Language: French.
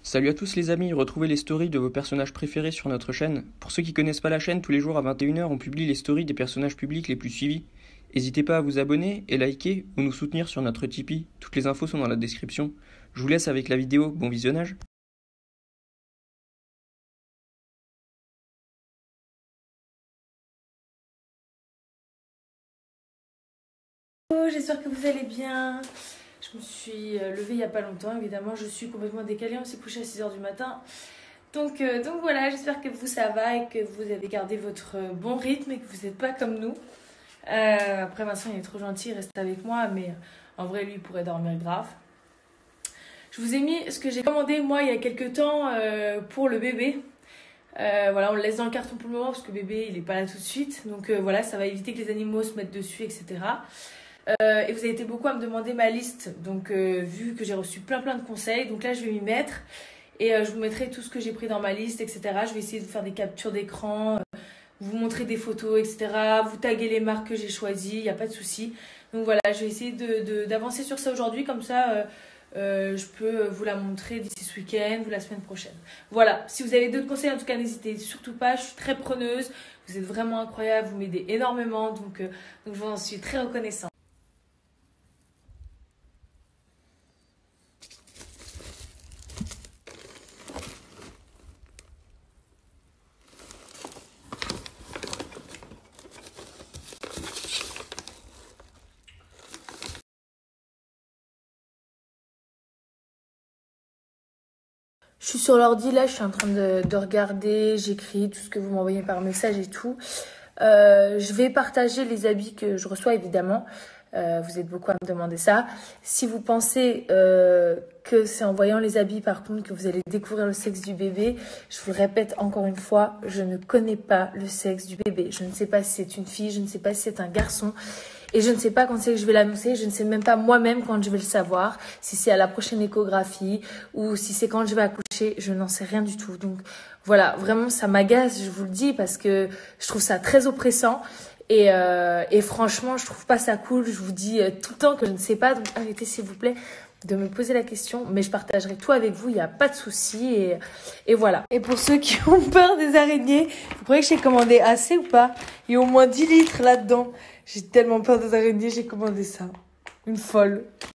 Salut à tous les amis, retrouvez les stories de vos personnages préférés sur notre chaîne. Pour ceux qui connaissent pas la chaîne, tous les jours à 21h, on publie les stories des personnages publics les plus suivis. N'hésitez pas à vous abonner et liker ou nous soutenir sur notre Tipeee. Toutes les infos sont dans la description. Je vous laisse avec la vidéo, bon visionnage. J'espère que vous allez bien. Je me suis levée il n'y a pas longtemps, évidemment. Je suis complètement décalée, on s'est couché à 6h du matin. Donc voilà, j'espère que vous ça va et que vous avez gardé votre bon rythme et que vous n'êtes pas comme nous. Après Vincent il est trop gentil, il reste avec moi, mais en vrai lui il pourrait dormir grave. Je vous ai mis ce que j'ai commandé moi il y a quelques temps pour le bébé. Voilà, on le laisse dans le carton pour le moment parce que le bébé il est pas là tout de suite. Donc voilà, ça va éviter que les animaux se mettent dessus, etc. Et vous avez été beaucoup à me demander ma liste, donc vu que j'ai reçu plein de conseils, donc là je vais m'y mettre et je vous mettrai tout ce que j'ai pris dans ma liste, etc. Je vais essayer de faire des captures d'écran, vous montrer des photos, etc. Vous taguer les marques que j'ai choisies, il n'y a pas de souci. Donc voilà, je vais essayer d'avancer sur ça aujourd'hui, comme ça je peux vous la montrer d'ici ce week-end ou la semaine prochaine. Voilà, si vous avez d'autres conseils, en tout cas n'hésitez surtout pas, je suis très preneuse, vous êtes vraiment incroyable, vous m'aidez énormément, donc je vous en suis très reconnaissante. Je suis sur l'ordi, là, je suis en train de regarder, j'écris tout ce que vous m'envoyez par message et tout. Je vais partager les habits que je reçois, évidemment. Vous êtes beaucoup à me demander ça. Si vous pensez que c'est en voyant les habits, par contre, que vous allez découvrir le sexe du bébé, je vous le répète encore une fois, je ne connais pas le sexe du bébé. Je ne sais pas si c'est une fille, je ne sais pas si c'est un garçon. Et je ne sais pas quand c'est que je vais l'annoncer, je ne sais même pas moi-même quand je vais le savoir, si c'est à la prochaine échographie ou si c'est quand je vais accoucher, je n'en sais rien du tout. Donc voilà, vraiment ça m'agace, je vous le dis, parce que je trouve ça très oppressant et franchement je trouve pas ça cool. Je vous dis tout le temps que je ne sais pas, donc arrêtez s'il vous plaît de me poser la question, mais je partagerai tout avec vous, il n'y a pas de souci et voilà. Et pour ceux qui ont peur des araignées, vous croyez que j'ai commandé assez ou pas? Il y a au moins 10 litres là-dedans. J'ai tellement peur des araignées, j'ai commandé ça. Une folle.